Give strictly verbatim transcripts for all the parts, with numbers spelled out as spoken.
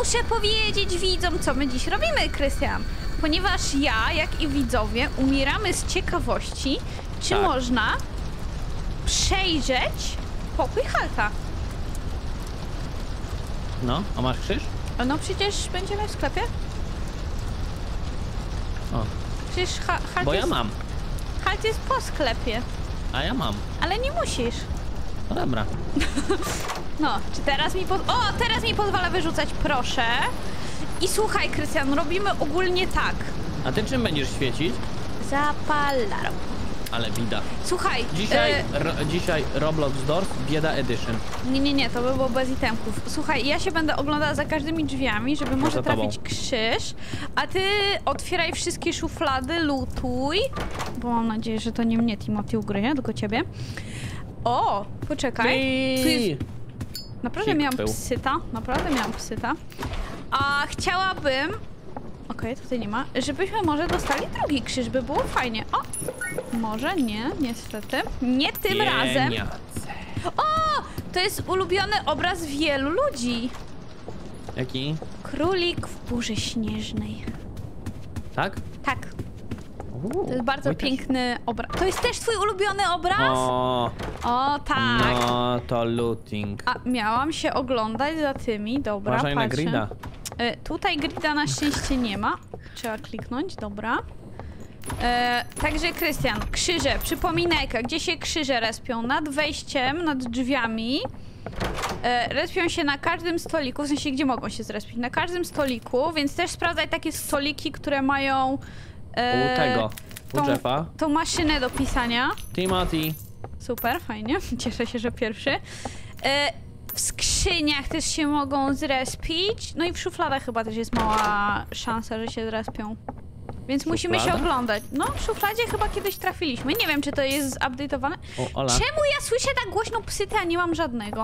muszę powiedzieć widzom, co my dziś robimy, Krystian. Ponieważ ja, jak i widzowie, umieramy z ciekawości, czy tak. można przejrzeć pokój Halta. No, a masz krzyż? No przecież będziemy w sklepie. O. Przecież ha Halt Bo jest... ja mam. Halt jest po sklepie. A ja mam. Ale nie musisz. No dobra. No, czy teraz mi po... O, teraz mi pozwala wyrzucać, proszę. I słuchaj, Krystian, robimy ogólnie tak. A ty czym będziesz świecić? Zapalarą. Ale bida. Słuchaj, Dzisiaj, e... ro, dzisiaj Roblox Doors Bieda Edition. Nie, nie, nie, to by było bez itemków. Słuchaj, ja się będę oglądała za każdymi drzwiami, żeby może za tobą. trafić krzyż, a ty otwieraj wszystkie szuflady, lutuj, bo mam nadzieję, że to nie mnie Timothy ugryzie, tylko ciebie. O, poczekaj. Tu jest... Naprawdę Psik miałam był. psyta, naprawdę miałam psyta. A chciałabym... Okej, okay, tutaj nie ma. Żebyśmy może dostali drugi krzyż, by było fajnie. O! Może nie, niestety. Nie tym Pieniądze. razem. O! To jest ulubiony obraz wielu ludzi. Jaki? Królik w burzy śnieżnej. Tak? Tak. Uuu, To jest bardzo mój też. piękny obraz. To jest też twój ulubiony obraz? O, O, tak. no to looting. A miałam się oglądać za tymi. Dobra, Uważaj na patrzę. grida. E, tutaj grida na szczęście nie ma. Trzeba kliknąć, dobra. E, także Krystian, krzyże, przypominajka, gdzie się krzyże respią? Nad wejściem, nad drzwiami. E, respią się na każdym stoliku, w sensie gdzie mogą się zrespić? Na każdym stoliku, więc też sprawdzaj takie stoliki, które mają... E, U tego, u tą, Jeffa. tą maszynę do pisania. Timothy. Super, fajnie. Cieszę się, że pierwszy. E, w skrzyniach też się mogą zrespić. No i w szufladach chyba też jest mała szansa, że się zrespią. Więc musimy się oglądać. No, w szufladzie chyba kiedyś trafiliśmy. Nie wiem, czy to jest zupdate'owane. O, Ola. Czemu ja słyszę tak głośno psytę, a nie mam żadnego?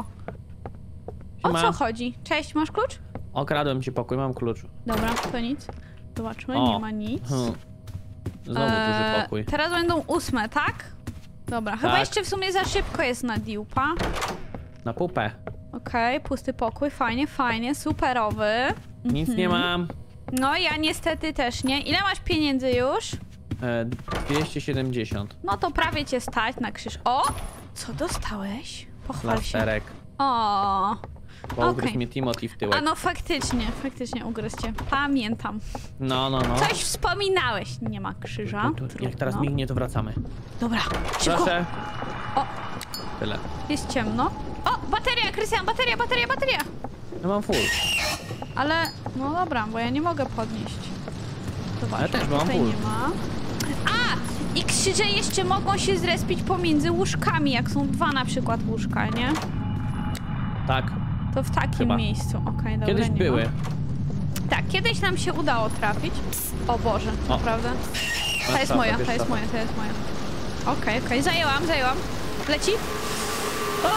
O Siema. co chodzi? Cześć, masz klucz? Okradłem ci pokój, mam klucz. Dobra, to nic. Zobaczmy, O. nie ma nic. Hmm. Znowu Eee, duży pokój. Teraz będą ósme, tak? Dobra, chyba Tak. jeszcze w sumie za szybko jest na diupa. Na pupę. Okej, okay, pusty pokój, fajnie, fajnie, superowy. Nic Mhm. nie mam. No, ja niestety też nie. Ile masz pieniędzy już? E, dwieście siedemdziesiąt. No to prawie cię stać na krzyż. O! Co dostałeś? Pochwal się. Plasterek. O. Bo ugryzł Okej. mnie Timothy w tyłek. A no faktycznie, faktycznie ugryzł cię. Pamiętam. No, no, no. Coś wspominałeś. Nie ma krzyża. Tu, tu, tu. Jak Trudno. teraz mignie, to wracamy. Dobra, szybko. Proszę. O. Tyle. Jest ciemno. O, bateria, Krystian, bateria, bateria, bateria. Ja mam full. Ale, no dobra, bo ja nie mogę podnieść. Zobacz, Ja też mam tutaj full. nie ma. A! I krzyże jeszcze mogą się zrespić pomiędzy łóżkami, jak są dwa na przykład łóżka, nie? Tak. To w takim Chyba. miejscu. Okej, okay, dobra, Kiedyś nie były. ma. Tak, kiedyś nam się udało trafić. O Boże, O. naprawdę. To Masz jest szafę, moja, bierz to jest szafę. moja, to jest moja. Okej, okay, okej, okay. Zajęłam, zajęłam. Leci? O!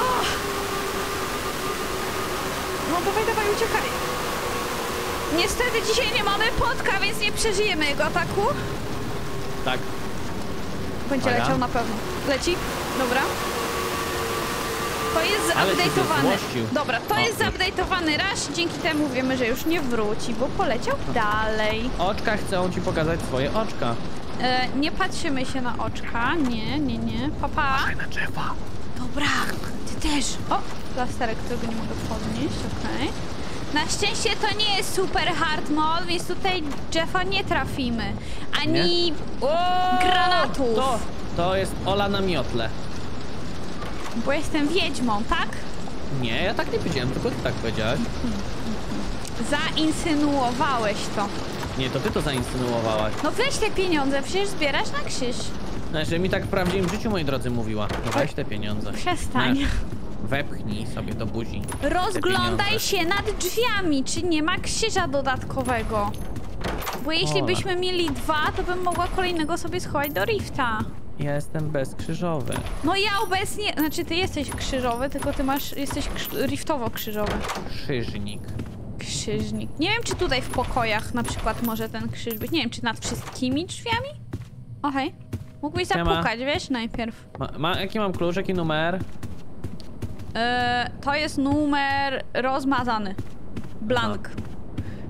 No dawaj, dawaj, uciekaj. Niestety dzisiaj nie mamy potka, więc nie przeżyjemy jego ataku. Tak. Będzie Uwaga. leciał na pewno. Leci? Dobra. To jest Ale się zupdate'owany. zezłościł. Dobra, to O, jest już. zupdate'owany raz, dzięki temu wiemy, że już nie wróci, bo poleciał dalej. Oczka chcą ci pokazać swoje oczka. E, nie patrzymy się na oczka, nie, nie, nie. Papa. Na drzewa. Dobra, ty też. O, plasterek, którego nie mogę podnieść, okej. Okay. Na szczęście to nie jest super hard mode, więc tutaj Jeffa nie trafimy. Ani granatów. To, to jest Ola na miotle. Bo jestem wiedźmą, tak? Nie, ja tak nie powiedziałem, tylko ty tak powiedziałaś. Zainsynuowałeś to. Nie, to ty to zainsynuowałaś. No weź te pieniądze, przecież zbierasz na krzyż. Znaczy, mi tak w prawdziwym życiu, moi drodzy, mówiła. No weź te pieniądze. Przestań. Masz. Wepchnij sobie do buzi. Rozglądaj się nad drzwiami, czy nie ma krzyża dodatkowego. Bo jeśli Ola. byśmy mieli dwa, to bym mogła kolejnego sobie schować do rifta. Ja jestem bezkrzyżowy. No ja obecnie, znaczy ty jesteś krzyżowy, tylko ty masz, jesteś krz- riftowo-krzyżowy. Krzyżnik. Krzyżnik. Nie wiem, czy tutaj w pokojach na przykład może ten krzyż być. Nie wiem, czy nad wszystkimi drzwiami? Okej. Okay. Mógłbyś Siema. zapukać, wiesz, najpierw. Ma, ma, jaki mam klucz, jaki numer? Yy, to jest numer rozmazany. Blank.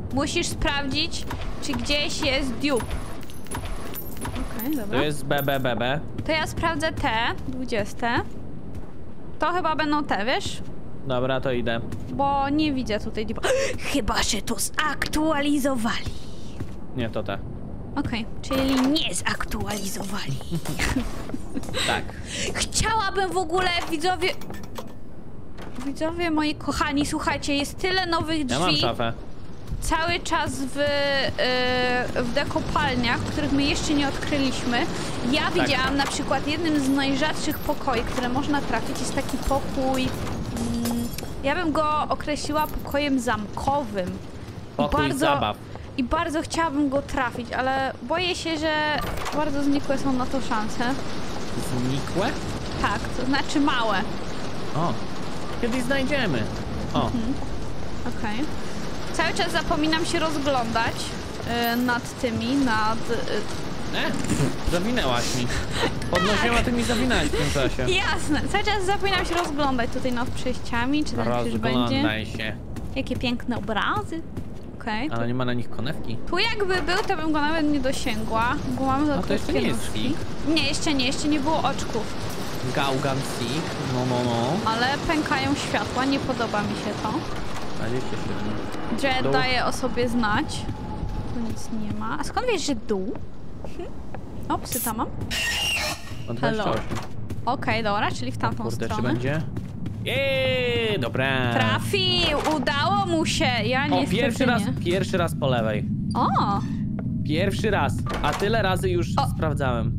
musisz sprawdzić, czy gdzieś jest dupe. Okej, okay, dobra. To jest B, B, B, B. To ja sprawdzę te, dwudzieste. To chyba będą te, wiesz? Dobra, to idę. Bo nie widzę tutaj dupe. Chyba, że to zaktualizowali. Nie, to te. Okej, okay, czyli nie zaktualizowali. Tak. Chciałabym w ogóle, widzowie... Widzowie moi kochani, słuchajcie, jest tyle nowych drzwi. Ja mam szafę. Cały czas w, yy, w dekopalniach, których my jeszcze nie odkryliśmy. Ja tak. widziałam na przykład jednym z najrzadszych pokoi, które można trafić, jest taki pokój... Mm, ja bym go określiła pokojem zamkowym. Pokój bardzo, zabaw. I bardzo chciałabym go trafić, ale boję się, że bardzo znikłe są na to szanse. Znikłe? Tak, to znaczy małe. O, kiedyś znajdziemy. O. Mhm. Okej. Okay. Cały czas zapominam się rozglądać yy, nad tymi, nad... Yy... E? Zawinęłaś mi. Podnosiła, tak. Ty mi zawinęłaś w tym czasie. Jasne. Cały czas zapominam się rozglądać tutaj nad przejściami, czy ten krzyż będzie. Rozglądaj się. Jakie piękne obrazy. Okej. Okay, ale nie ma na nich konewki. Tu jakby był, to bym go nawet nie dosięgła, bo mamy za to jeszcze nie jest Seek. Nie, jeszcze nie, jeszcze nie było oczków. Gaugan Seek, no no no. Ale pękają światła, nie podoba mi się to. dwadzieścia siedem. Dread Dół. daje o sobie znać. Tu nic nie ma. A skąd wiesz, że dół? Hm? O, psy tam mam. O dwadzieścia osiem. Okej, okay, dobra, czyli w tamtą o, kurde, stronę. Czy będzie? Jeee, dobra. Trafił! Udało mu się! Ja nie. O, pierwszy raz, pierwszy raz po lewej. O! Pierwszy raz, a tyle razy już o. sprawdzałem.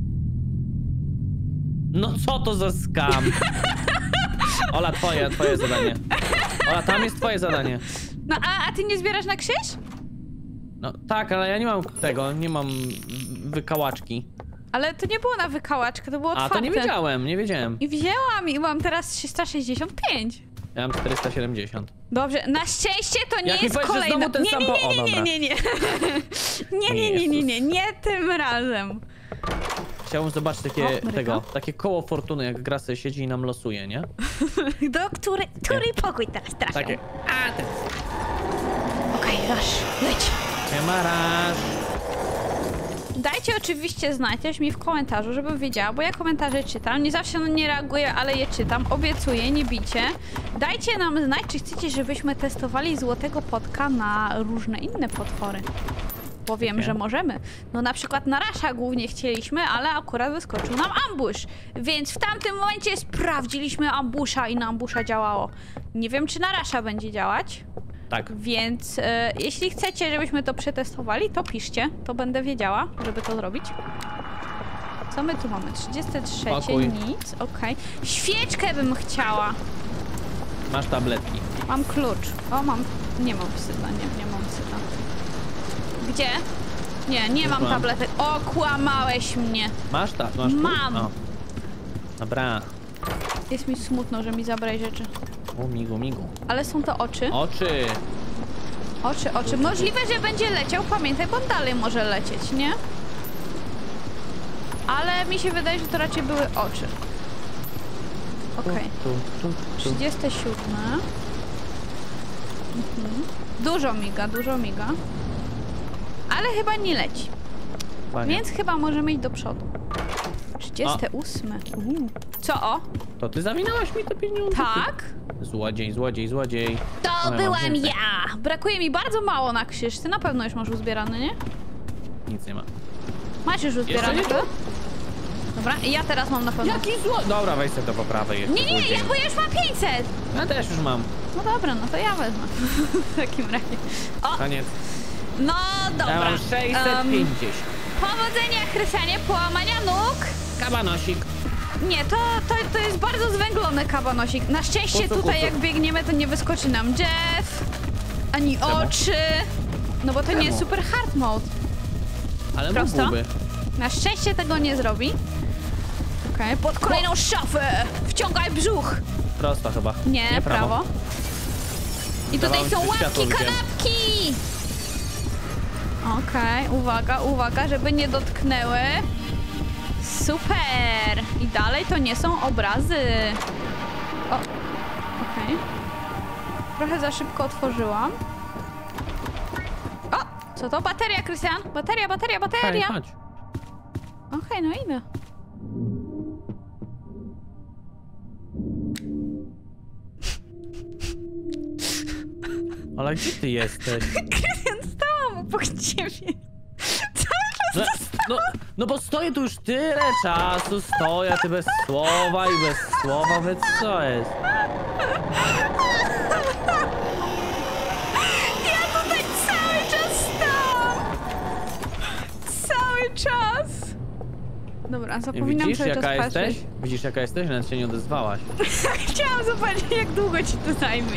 No co to za skam? Ola, twoje, twoje zadanie. Ola, tam jest twoje zadanie. No a, a ty nie zbierasz na krzyż? No tak, ale ja nie mam tego, nie mam wykałaczki. Ale to nie było na wykałaczkę, to było otwarte. A, to nie wiedziałem, nie wiedziałem. I wzięłam i mam teraz trzysta sześćdziesiąt pięć. Ja mam czterysta siedemdziesiąt. Dobrze, na szczęście to nie Jak jest kolejna... Ten nie, sam nie, po... nie, nie, nie, nie, nie. Nie, nie, nie, nie, nie, nie tym razem. Chciałbym zobaczyć takie, o, tego, takie koło fortuny, jak gra sobie siedzi i nam losuje, nie? Do który, który pokój teraz trafią? Takie, a ten... Okej, okay, Rush, leć. Nie ma Rush. Dajcie oczywiście znać też mi w komentarzu, żebym wiedziała, bo ja komentarze czytam. Nie zawsze nie reaguję, ale je czytam. Obiecuję, nie bicie. Dajcie nam znać, czy chcecie, żebyśmy testowali złotego potka na różne inne potwory. Bo wiem, okay. że możemy. No na przykład na Rasha głównie chcieliśmy, ale akurat wyskoczył nam ambush. Więc w tamtym momencie sprawdziliśmy ambusha i na ambusha działało. Nie wiem, czy na Rasha będzie działać. Tak. Więc e, jeśli chcecie, żebyśmy to przetestowali, to piszcie. To będę wiedziała, żeby to zrobić. Co my tu mamy? trzydzieści trzy, Pokój. Nic, okej. Okay. Świeczkę bym chciała. Masz tabletki. Mam klucz. O, mam... Nie mam psyta, nie, nie mam psyta. Gdzie? Nie, nie mam, mam tabletek. O, kłamałeś mnie. Masz tak? Masz mam. O. Dobra. Jest mi smutno, że mi zabraj rzeczy. O, migu, migu. Ale są to oczy. Oczy. Oczy, oczy. Możliwe, że będzie leciał. Pamiętaj, bo on dalej może lecieć, nie? Ale mi się wydaje, że to raczej były oczy. Okej. Okay. trzydzieste siódme. Mhm. Dużo miga, dużo miga. Ale chyba nie leci. Panie. Więc chyba możemy iść do przodu. trzydzieste ósme. Uuu. Co o? To ty zawinęłaś mi te pieniądze? Tak. Złodziej, złodziej, złodziej. To no, byłam ja. Brakuje mi bardzo mało na krzyż. Ty na pewno już masz uzbierane, nie? Nic nie ma. Masz już uzbierane, to? Dobra, i ja teraz mam na pewno. Jaki zło... Dobra, weź sobie to po prawej. Nie, nie, ja, bo ja już mam pięćset. Ja też już mam. No dobra, no to ja wezmę. W takim razie. O! Koniec. No dobra. Ja mam sześćset pięćdziesiąt. Um, powodzenia, Krystianie, połamania nóg. Kabanosik. Nie, to, to, to jest bardzo zwęglony kabanosik. Na szczęście kucu, tutaj kucu. jak biegniemy, to nie wyskoczy nam Jeff, ani Czemu? oczy. No bo to Czemu? nie jest super hard mode. Ale prosto. mógłby. Na szczęście tego nie zrobi. Okej, okay, pod kolejną szafę! Wciągaj brzuch! Prosto chyba. Nie, nie prawo. prawo. I tutaj są łapki, kanapki! Okej, okay, uwaga, uwaga, żeby nie dotknęły. Super! I dalej to nie są obrazy. O, okej. Okay. Trochę za szybko otworzyłam. Co to? Bateria, Krystian! Bateria, bateria, Hej, bateria! chodź. Okej, no idę. Ola, gdzie ty jesteś? Krystian, stałam obok ciebie. No, no, no bo stoję tu już tyle czasu, stoję, ty bez słowa i bez słowa, więc co jest? Ja tutaj cały czas stałam! Cały czas! Dobra, zapominam Widzisz, cały jaka czas patrzeć. jesteś? Widzisz, jaka jesteś? Nawet się nie odezwałaś. Chciałam zobaczyć, jak długo ci to zajmie.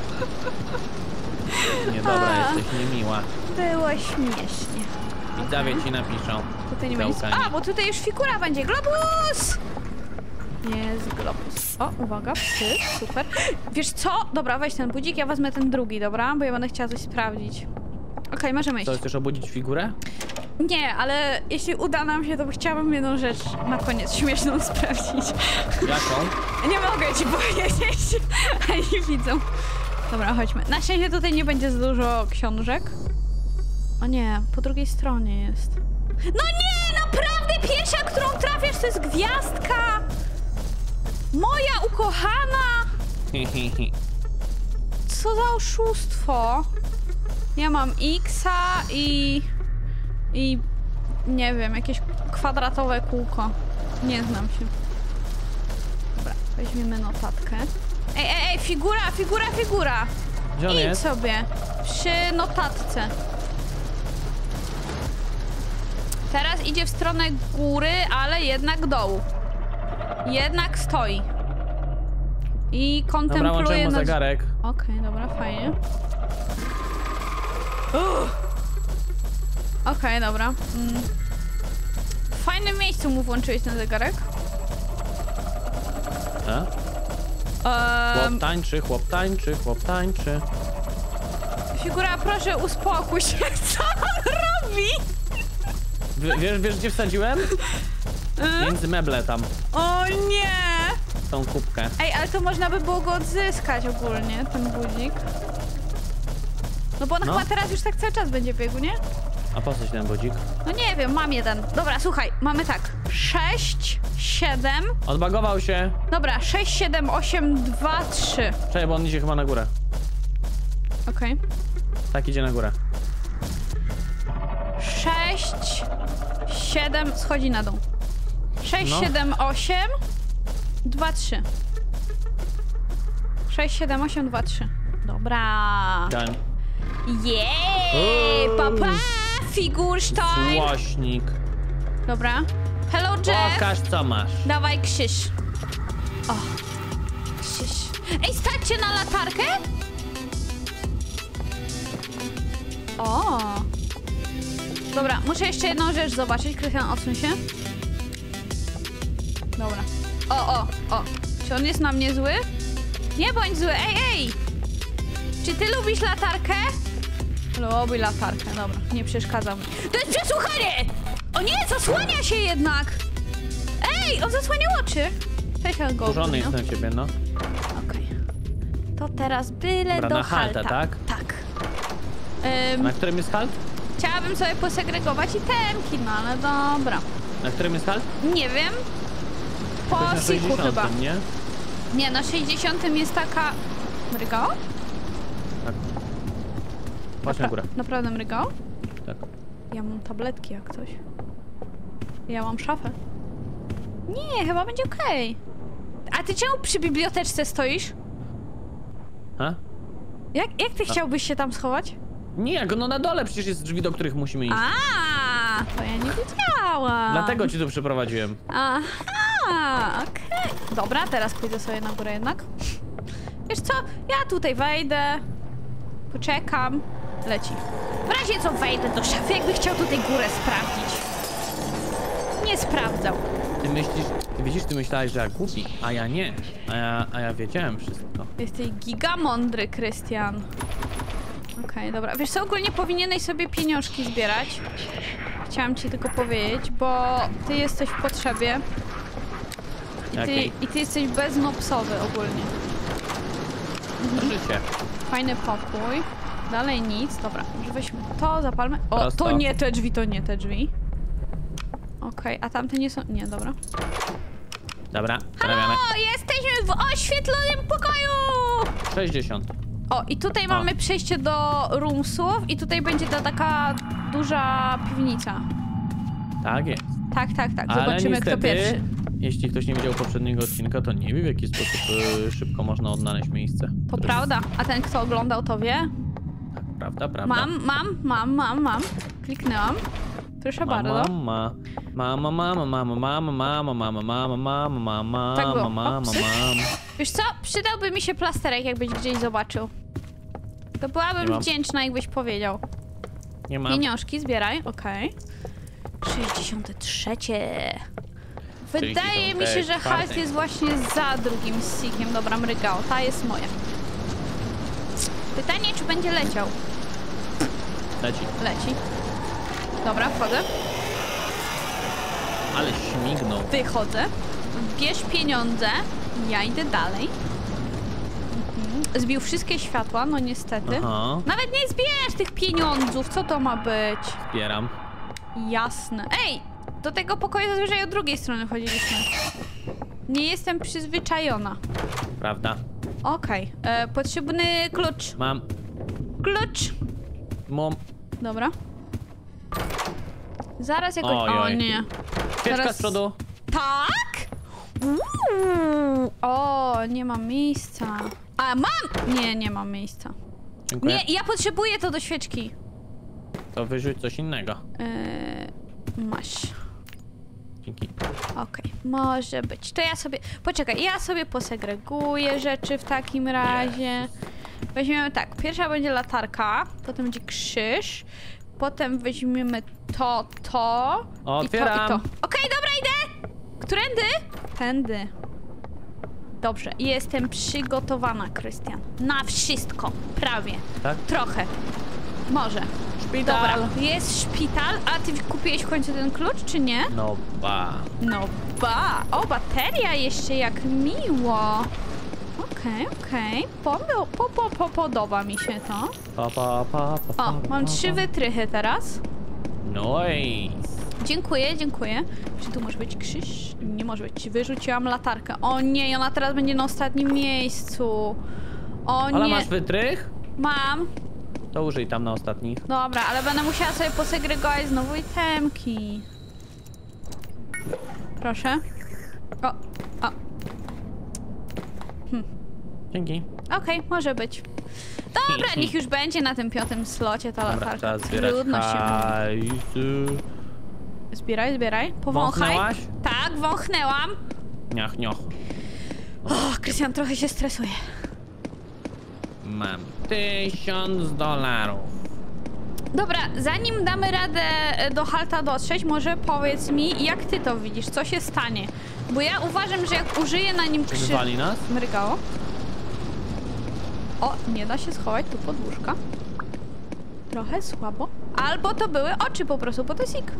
Niedobra A. jesteś, niemiła. Było śmiesznie. Widzowie ci napiszą. Tutaj nie będzie. Gałkanie. A, bo tutaj już figura będzie. Globus! Jest globus. O, uwaga, psy, super. Wiesz co? Dobra, weź ten budzik, ja wezmę ten drugi, dobra? Bo ja będę chciała coś sprawdzić. Okej, okay, możemy iść. Co, chcesz obudzić figurę? Nie, ale jeśli uda nam się, to chciałabym jedną rzecz na koniec śmieszną sprawdzić. Jaką? Nie mogę ci powiedzieć, a nie widzą. Dobra, chodźmy. Na szczęście tutaj nie będzie za dużo książek. O nie, po drugiej stronie jest. No nie, naprawdę pierwsza, którą trafiasz, to jest gwiazdka! Moja ukochana! Co za oszustwo? Ja mam X-a i... i... nie wiem, jakieś kwadratowe kółko. Nie znam się. Dobra, weźmiemy notatkę. Ej, ej, ej, figura, figura, figura! Gdzie on Idź jest? sobie, przy notatce. Teraz idzie w stronę góry, ale jednak dołu. Jednak stoi. I Dobra, kontempluje... łączę mu nas- zegarek. Okej, okay, dobra, fajnie. Uff. Okej, okay, dobra. Mm. W fajnym miejscu mu włączyłeś ten zegarek. A? Um, Chłop tańczy, chłop tańczy, chłop tańczy. figura, proszę uspokój się. Co on robi? W, wiesz, wiesz gdzie wsadziłem? Między meble tam, O nie! tą kubkę. Ej, ale to można by było go odzyskać ogólnie, ten budzik. No bo on No. chyba teraz już tak cały czas będzie biegł, nie? A po co ci ten budzik? No nie wiem, mam jeden. Dobra, słuchaj, mamy tak. sześć, siedem. Odbagował się. Dobra, sześć, siedem, osiem, dwa, trzy. Czekaj, bo on idzie chyba na górę. Okej. Okay. Tak, idzie na górę. sześć, siedem, schodzi na dół. sześć, No. siedem, osiem, dwa, trzy. sześć, siedem, osiem, dwa, trzy. Dobra. Dałem. Jej! Uuu. Papa! Figurstein! Złośnik. Dobra. Hello, Jeff! Pokaż co masz. Dawaj krzyż. O. Krzyż. Ej, stać się na latarkę? O. Dobra, muszę jeszcze jedną rzecz zobaczyć. Krystian, odsuń się. Dobra. O, o, o. Czy on jest na mnie zły? Nie bądź zły. Ej, ej! Czy ty lubisz latarkę? Lubi latarkę, dobra. Nie przeszkadza mi. To jest przesłuchanie! O nie, zasłania się jednak! Ej, on zasłaniał oczy. Cześć, go. Urzony jest na ciebie, no. Okej. To teraz byle Dobra, do na haltę, halta. tak? Tak. Na Ym, którym jest halt? chciałabym sobie posegregować itemki, no ale dobra. Na którym jest halt? Nie wiem. Po To jest na siku sześćdziesiątym, chyba. nie? Nie, na sześćdziesiątym jest taka... Mrygała? Tak. Patrz na górę. Naprawdę mrygała? Tak. Ja mam tabletki jak coś. Ja mam szafę. Nie, chyba będzie okej. A ty czemu przy biblioteczce stoisz? Ha? Jak, jak ty chciałbyś się tam schować? Nie, jak no na dole przecież jest drzwi, do których musimy iść. A, to ja nie wiedziałam. Dlatego ci tu przyprowadziłem. Aha, okej. Dobra, teraz pójdę sobie na górę jednak. Wiesz co, ja tutaj wejdę, poczekam, leci. W razie co wejdę do szafy, jakby chciał tutaj górę sprawdzić. Nie sprawdzał. Ty myślisz, ty widzisz, ty myślałeś, że ja głupi, a ja nie. A ja, a ja wiedziałem wszystko. Jesteś giga mądry, Krystian. Okej, okay, dobra. Wiesz co, ogólnie powinieneś sobie pieniążki zbierać. Chciałam ci tylko powiedzieć, bo ty jesteś w potrzebie. I ty, Jakiej? i ty jesteś beznopsowy ogólnie. To życie. Fajny pokój. Dalej nic. Dobra, może weźmy to, zapalmy. O, Prosto. to nie te drzwi, to nie te drzwi. Okej, okay, a tamte nie są... Nie, dobra. Dobra, Halo, zarabiamy. jesteśmy w oświetlonym pokoju! sześćdziesiąt. O, i tutaj O. mamy przejście do roomsów i tutaj będzie ta taka duża piwnica. Tak jest. Tak, tak, tak. Ale Zobaczymy, niestety, kto pierwszy. jeśli ktoś nie widział poprzedniego odcinka, to nie wie, w jaki sposób y, szybko można odnaleźć miejsce. To które prawda. A ten, kto oglądał, to wie? jest- Prawda, prawda. Mam, mam, mam, mam, mam. Kliknęłam. Proszę bardzo. Mama, mama, mama, mama, mama, mama, mama, mama, mama, mama, Tak było. mama, O, psy. mama. Wiesz co? Przydałby mi się plasterek, jakbyś gdzieś zobaczył. To Nie byłabym mam. wdzięczna, jakbyś powiedział. Nie ma. Pieniążki zbieraj, okej. sześćdziesiąt trzy. Wydaje mi się, że halt jest właśnie za drugim stikiem. Dobra, mrygał. Ta jest moja. Pytanie, czy będzie leciał? Leci. Leci. Dobra, wchodzę. Ale śmignął. Wychodzę. Bierz pieniądze. Ja idę dalej. Mhm. Zbił wszystkie światła, no niestety. Aha, Nawet nie zbierz tych pieniądzów. Co to ma być? zbieram. Jasne. Ej! Do tego pokoju zazwyczaj od drugiej strony chodziliśmy. Nie jestem przyzwyczajona. Prawda. Okej. Okay. Potrzebny klucz. Mam. Klucz! Mom. Dobra. Zaraz jakoś... Oj, O oj. nie. Świeczka Zaraz- z przodu. Tak? Uuu. O, nie mam miejsca. A, mam! Nie, nie mam miejsca. Dziękuję. Nie, ja potrzebuję to do świeczki. To wyrzuć coś innego. Yy, masz. Dzięki. Okej, może być. To ja sobie... Poczekaj, ja sobie posegreguję rzeczy w takim razie. Weźmiemy tak, pierwsza będzie latarka, potem będzie krzyż, potem weźmiemy to, to Otwieram. i to, i to. Okej, dobra, idę! Którędy? Tędy. Dobrze, jestem przygotowana, Krystian. Na wszystko, prawie. Tak? Trochę. Może. Szpital. Dobra, jest szpital, a ty kupiłeś w końcu ten klucz, czy nie? No ba. No ba! O, bateria jeszcze, jak miło! Okej, okej. Po, po, po, po, podoba mi się to. Pa, pa, pa, pa, O, pa, mam pa, trzy pa. wytrychy teraz. Nice. Dziękuję, dziękuję. Czy tu może być krzyż? Nie może być. Wyrzuciłam latarkę. O nie, i ona teraz będzie na ostatnim miejscu. O Ale nie. masz wytrych? Mam. To użyj tam na ostatnich. Dobra, ale będę musiała sobie posegregować znowu itemki. Proszę. O, o. Dzięki. Okej, może być. Dobra, niech już będzie na tym piątym slocie ta Dobra, latarka. trzeba zbierać Trudno się mówi. hajsu. Zbieraj, zbieraj. Powąchaj. Wąchnęłaś? Tak, wąchnęłam. Niach, nioch. O, Krystian, trochę się stresuje. Mam tysiąc dolarów. Dobra, zanim damy radę e, do halta dotrzeć, może powiedz mi, jak ty to widzisz, co się stanie? Bo ja uważam, że jak użyję na nim krzy... Wywali nas? Mrygało. O, nie da się schować tu pod łóżka. Trochę słabo. Albo to były oczy po prostu, bo to jest ik.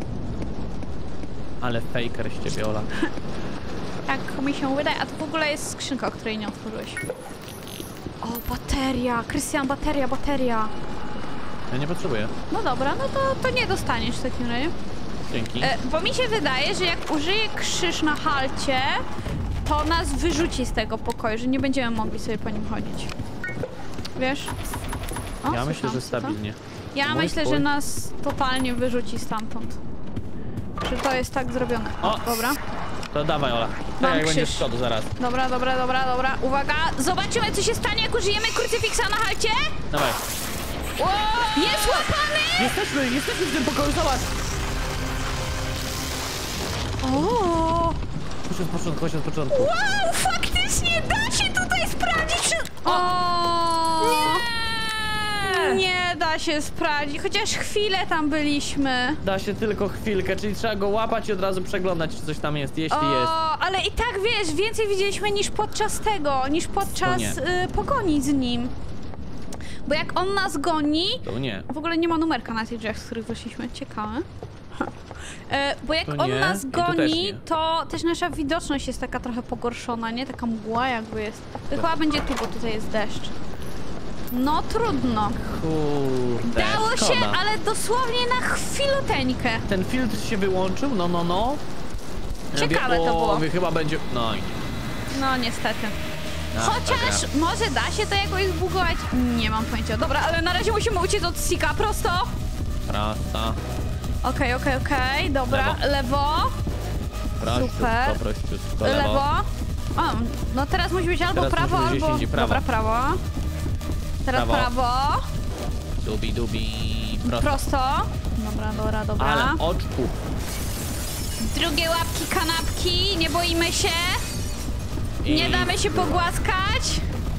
Ale faker z ciebie, Ola. Tak mi się wydaje. A to w ogóle jest skrzynka, której nie otworzyłeś. O, bateria. Krystian, bateria, bateria. Ja nie potrzebuję. No dobra, no to, to nie dostaniesz w takim razie. Dzięki. E, bo mi się wydaje, że jak użyję krzyż na halcie, to nas wyrzuci z tego pokoju, że nie będziemy mogli sobie po nim chodzić. Wiesz? O, Ja myślę, słyszałam że co to? stabilnie. Ja Mój myślę, twój. że nas totalnie wyrzuci stamtąd. Że to jest tak zrobione. O, O! dobra. To dawaj, Ola. Mam Tak, jak będziesz z krzyż. przodu zaraz. Dobra, dobra, dobra, dobra. Uwaga! Zobaczymy, co się stanie, jak użyjemy krucyfiksa na halcie! Dawaj. Wow! Jest łapany! Jesteśmy, jesteśmy w tym pokoju, zobacz! O! Chodź od początku, chodź od początku. Wow, faktycznie da się tutaj sprawdzić wszy... O! Nie! Nie da się sprawdzić, chociaż chwilę tam byliśmy. Da się tylko chwilkę, czyli trzeba go łapać i od razu przeglądać, czy coś tam jest, jeśli O, jest. ale i tak wiesz, więcej widzieliśmy niż podczas tego, niż podczas nie. y, pogoni z nim. Bo jak on nas goni... To nie. W ogóle nie ma numerka na tych drzwiach, z których wyszliśmy. Ciekawe. E, bo jak To on nie, nas i tu też goni, nie. to też nasza widoczność jest taka trochę pogorszona, nie? Taka mgła jakby jest. To chyba będzie tu, bo tutaj jest deszcz. No trudno. Kurde, Dało szkoda. się, ale dosłownie na chwiluteńkę. Ten filtr się wyłączył? No, no, no. Ja Ciekawe mówię, to było. O, mówię, chyba będzie... No i... No niestety. A, Chociaż dobra. może da się to jakoś zbugować? Nie mam pojęcia. Dobra, ale na razie musimy uciec od Sika. Prosto. Prosto. Okej, okej, okej. Dobra, Lewo. lewo. Prościutko, Super. prościutko, Lewo. lewo. O, no teraz musi być albo Teraz prawo, musi być albo... gdzieś prawo. Dobra, prawo. Teraz Prawo. prawo. Dubi, dubi. Prosto. Prosto. Dobra, dobra, dobra. Ale oczku. Drugie łapki, kanapki. Nie boimy się. I... Nie damy się pogłaskać.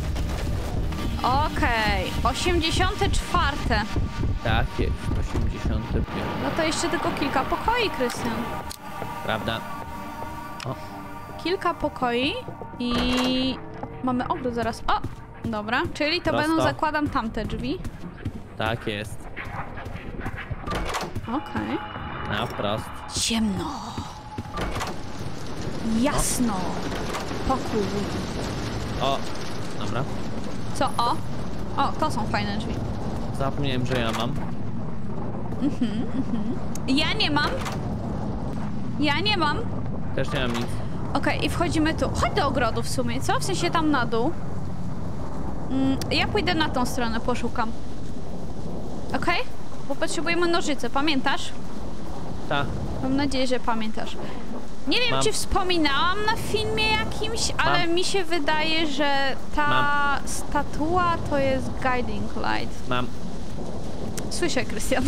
Okej. osiemdziesiąte czwarte. Tak jest, osiemdziesiąte piąte. No to jeszcze tylko kilka pokoi, Krystian. Prawda? O, Kilka pokoi i mamy ogród zaraz. O! Dobra, czyli to Prosto. będą, zakładam, tamte drzwi. tak jest. Okej. Na wprost. Ciemno. Jasno. Pokój. O, dobra. Co? O! O, to są fajne drzwi. Zapomniałem, że ja mam. Ja nie mam. Ja nie mam. Też nie mam nic. Okej, i wchodzimy tu. Chodź do ogrodu w sumie, co? W sensie tam na dół. Mm, ja pójdę na tą stronę, poszukam. Okej? Bo potrzebujemy nożyce, pamiętasz? Tak. Mam nadzieję, że pamiętasz. Nie wiem, Mam. czy wspominałam na filmie jakimś, ale Mam. mi się wydaje, że ta Mam. statua to jest guiding light. Mam. Słyszę, Krystian.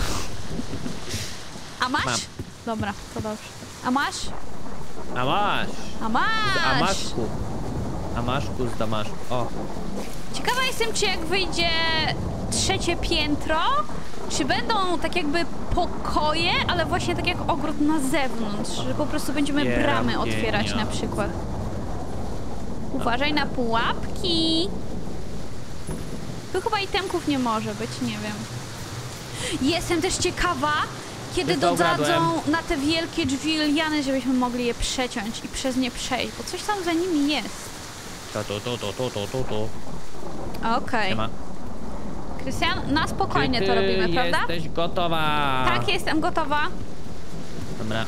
A masz? Mam. Dobra, to dobrze. A masz? A masz. A masz! Z Amaszku. Amaszku z Damaszku. O. Ciekawa jestem, czy jak wyjdzie trzecie piętro, czy będą tak jakby pokoje, ale właśnie tak jak ogród na zewnątrz, że po prostu będziemy Jeram, bramy otwierać genio. na przykład. Uważaj na pułapki. Tu chyba itemków nie może być, nie wiem. Jestem też ciekawa, kiedy Tylko dodadzą ukradłem. na te wielkie drzwi liany, żebyśmy mogli je przeciąć i przez nie przejść, bo coś tam za nimi jest. To, to, to, to, to, to, to, to. Okej. Nie ma. Krystian, na spokojnie Czy to ty robimy, prawda? jesteś gotowa? Tak, jestem gotowa. Dobra.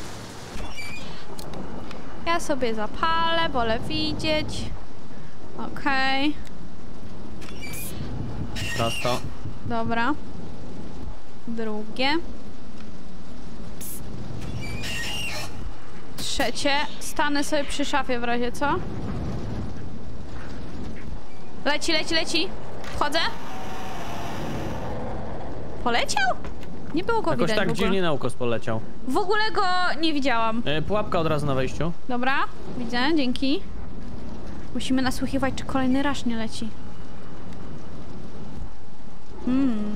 Ja sobie zapalę, wolę widzieć. Okej, Prosto. dobra. Drugie. Trzecie. Stanę sobie przy szafie w razie co? Leci, leci, leci. Wchodzę. Poleciał? Nie było go Jakoś widać tak w ogóle. dziwnie na ukos poleciał. W ogóle go nie widziałam. E, pułapka od razu na wejściu. Dobra, widzę, dzięki. Musimy nasłuchiwać, czy kolejny raż nie leci. Hmm.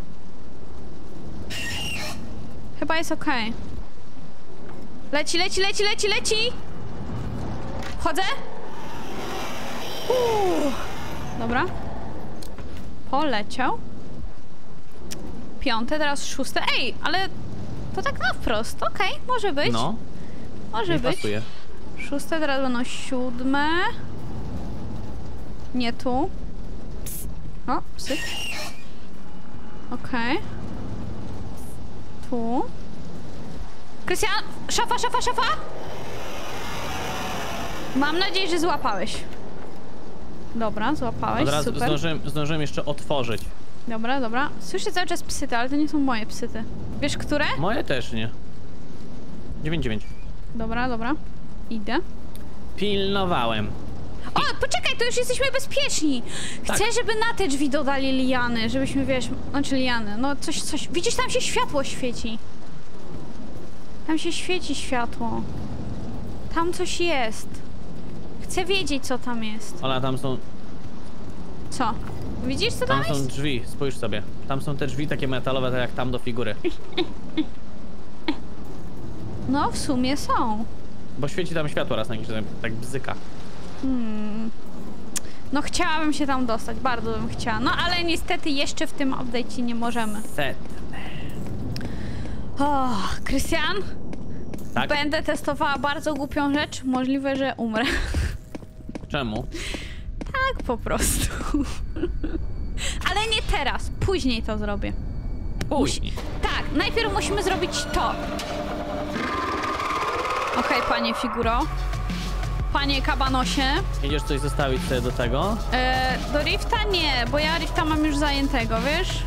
Chyba jest okej. Leci, leci, leci, leci, leci! Wchodzę? Uuu. Dobra. Poleciał. Piąte, teraz szóste. Ej, ale to tak na wprost. Okej, może być. No, Może nie być. pasuje. Szóste, teraz będą siódme. Nie tu. O, syk. Okej. Tu. Krystian, szafa, szafa, szafa! Mam nadzieję, że złapałeś. Dobra, złapałeś, Od razu super. zdążyłem, zdążyłem jeszcze otworzyć. Dobra, dobra. Słyszę cały czas psyty, ale to nie są moje psyty. Wiesz, które? Moje też nie. dziewięć dziewięć. Dobra, dobra. Idę. Pilnowałem. O, poczekaj, to już jesteśmy bezpieczni. Chcę, Tak. żeby na te drzwi dodali liany, żebyśmy, wiesz, znaczy liany, no coś, coś, widzisz, tam się światło świeci. Tam się świeci światło. Tam coś jest. Chcę wiedzieć, co tam jest. Ola, tam są, Co? Widzisz, co tam, tam są jest? drzwi, spójrz sobie. Tam są te drzwi takie metalowe, tak jak tam do figury. No, w sumie są. Bo świeci tam światło raz na jakiś czas, tak bzyka. Hmm. No, chciałabym się tam dostać, bardzo bym chciała. No, ale niestety jeszcze w tym update'cie nie możemy. Set. O, Krystian? Tak? Będę testowała bardzo głupią rzecz. Możliwe, że umrę. Czemu? Tak po prostu. teraz, później to zrobię. Później. Tak, najpierw musimy zrobić to. Okej, okay, panie figuro. Panie kabanosie. Idziesz coś zostawić sobie do tego? E, do rifta nie, bo ja rifta mam już zajętego, wiesz?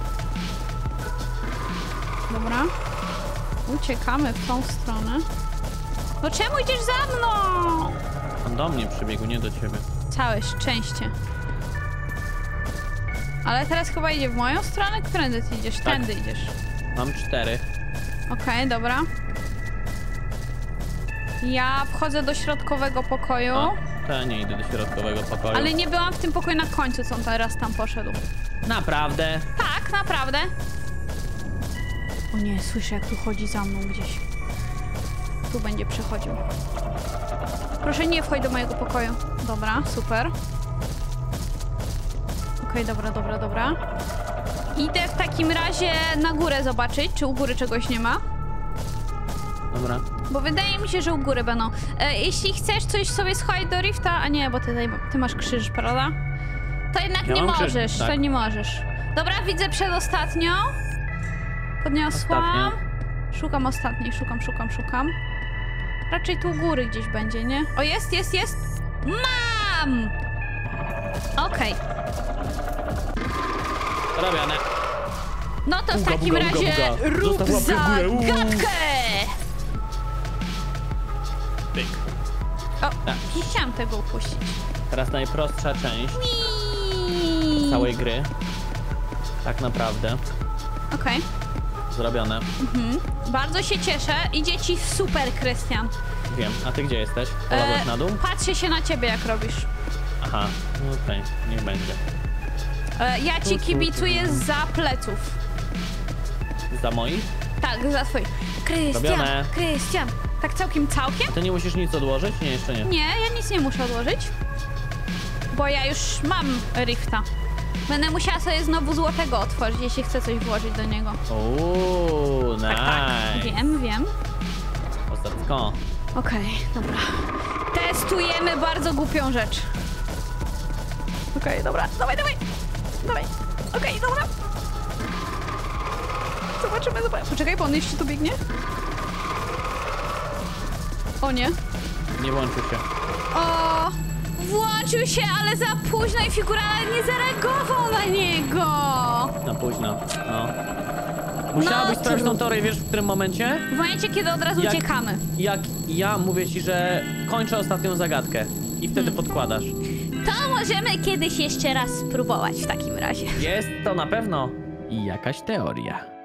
Dobra. Uciekamy w tą stronę. No czemu idziesz za mną? On do mnie przybiegł, nie do ciebie. Całe szczęście. Ale teraz chyba idzie w moją stronę? Którędy ty idziesz? Tak. Tędy idziesz. Mam cztery. Okej, okay, dobra. Ja wchodzę do środkowego pokoju. A, to ja nie idę do środkowego pokoju. Ale nie byłam w tym pokoju na końcu, co on teraz tam poszedł. Naprawdę? Tak, naprawdę. O nie, słyszę, jak tu chodzi za mną gdzieś. Tu będzie przechodził. Proszę, nie wchodź do mojego pokoju. Dobra, super. Okej, okay, dobra, dobra, dobra. Idę w takim razie na górę zobaczyć, czy u góry czegoś nie ma. Dobra. Bo wydaje mi się, że u góry będą. E, jeśli chcesz coś sobie schować do rifta, a nie, bo ty, tutaj, ty masz krzyż, prawda? To jednak Ja nie mam możesz, krzyż, tak. to nie możesz. Dobra, widzę przedostatnią. Podniosłam. Ostatnia. Szukam ostatniej, szukam, szukam, szukam. Raczej tu u góry gdzieś będzie, nie? O, jest, jest, jest! Mam! Okej. Okay. Robione. No to w Uga, takim buga, uga, razie buga. rób Zostaw łapkę w górę, uuu. zagadkę! Pyk. O, Tak. nie chciałam tego upuścić. Teraz najprostsza część Miii. całej gry. Tak naprawdę. Okej. Zrobione. Mhm. Bardzo się cieszę. Idzie ci super, Krystian. Wiem. A ty gdzie jesteś? Polazłeś na dół? Patrzę się na ciebie, jak robisz. Aha. No okej. Okay. Niech będzie. E, ja ci kibicuję za pleców. Za moich? Tak, za twoich. Krystian, Robione. Krystian. Tak całkiem, całkiem? A ty nie musisz nic odłożyć? Nie, jeszcze nie. Nie, ja nic nie muszę odłożyć. Bo ja już mam rifta. Będę musiała sobie znowu złotego otworzyć, jeśli chcę coś włożyć do niego. Uuu, nice. Tak, tak. Wiem, wiem. Ostatnio. Okej, okay, dobra. Testujemy bardzo głupią rzecz. Okej, okay, dobra. Dawaj, dawaj. Dawaj. Okej, okay, dobra. Zobaczymy, zobaczymy. Poczekaj, bo on jeszcze tu biegnie. O nie. Nie włączył się. O, włączył się, ale za późno i figura nie zareagował na niego. Na późno, no. Musiałabyś No, sprawdzić tą trudno. teorię, wiesz, w którym momencie? W momencie, kiedy od razu Jak- uciekamy. Jak ja mówię ci, że kończę ostatnią zagadkę i wtedy podkładasz. To możemy kiedyś jeszcze raz spróbować w takim razie. Jest to na pewno jakaś teoria.